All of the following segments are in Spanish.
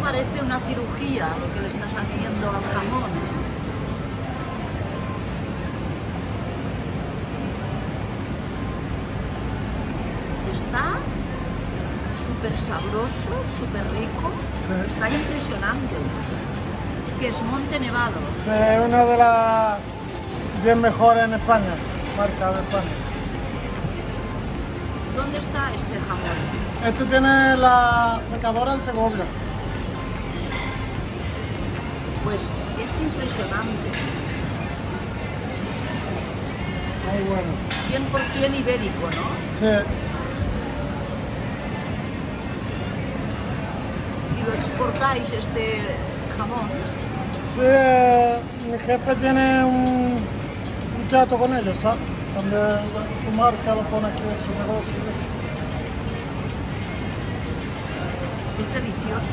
parece una cirugía lo que le estás haciendo al jamón. Está súper sabroso, súper rico. Sí. Está impresionante. Que es Monte Nevado. Sí, es una de las 10 mejores en España, marca de España. ¿Dónde está este jamón? Este tiene la secadora en Segovia. Pues es impresionante. Muy bueno. 100% ibérico, ¿no? Sí, Y lo exportáis este jamón. sí, mi jefe tiene un trato con ellos, ¿sabes? También su marca lo pone aquí en su negocio. Es delicioso.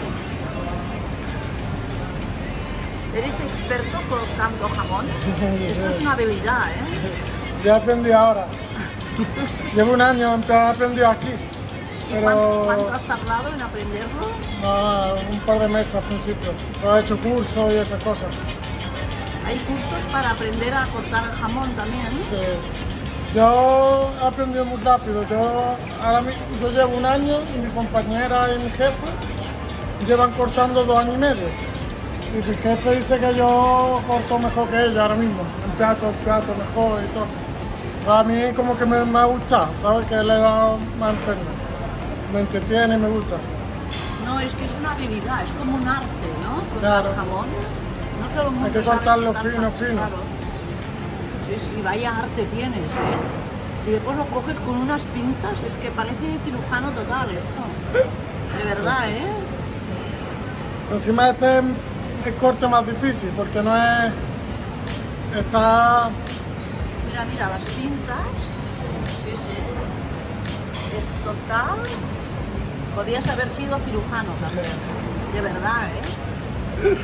¿Eres experto cortando jamón? Esto es una habilidad, ¿eh? Ya aprendí ahora. Llevo un año, aprendí aquí. ¿Y cuánto has tardado en aprenderlo? No, un par de meses al principio. He hecho cursos y esas cosas. Hay cursos para aprender a cortar el jamón también. Sí. Yo he aprendido muy rápido. Yo llevo un año y mi compañera y mi jefe llevan cortando 2 años y medio. Y mi jefe dice que yo corto mejor que ella ahora mismo. El plato mejor y todo. A mí como que me ha gustado, ¿sabes? Que él era más enfermo. Me entretiene y me gusta. No, es que es una habilidad, es como un arte, ¿no? Cortar Claro. jamón. No todo el mundo Hay que sabe cortarlo cortar fino, jamón, fino. claro. Sí, vaya arte tienes, ¿eh? Y después lo coges con unas pinzas, es que parece de cirujano total esto. De verdad, ¿eh? Encima este es el corte más difícil porque no es... Está... Mira, las pinzas. Sí, sí. Es total. Podías haber sido cirujano también. De verdad, ¿eh?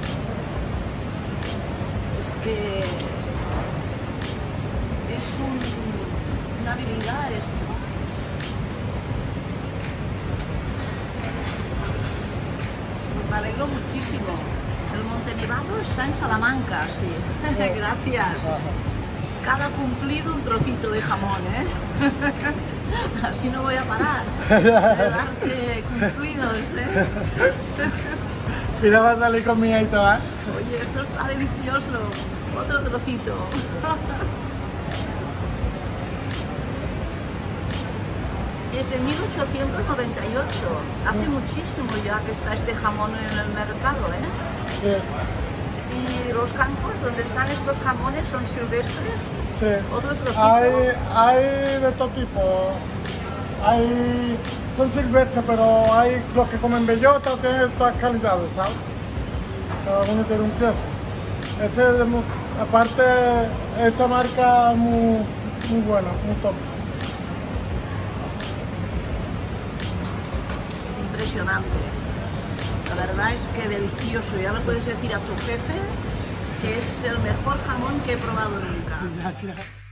Es que es una habilidad esto. Pues me alegro muchísimo. El Monte Nevado está en Salamanca, sí. Gracias. Cada cumplido un trocito de jamón, ¿eh? Así no voy a parar de darte cumplidos, ¿eh? Mira, va a salir con mi hijito, ¿eh? Oye, esto está delicioso. Otro trocito. Desde 1898, hace muchísimo ya que está este jamón en el mercado, ¿eh? Sí, Y los campos donde están estos jamones son silvestres. sí. Otro trocito. Hay de todo tipo. Son silvestres, pero hay los que comen bellota, tienen todas calidades, ¿sabes? Cada uno tiene un precio. Aparte, esta marca es muy buena, muy top. Impresionante. La verdad es que delicioso. Ya le puedes decir a tu jefe que es el mejor jamón que he probado nunca. Gracias.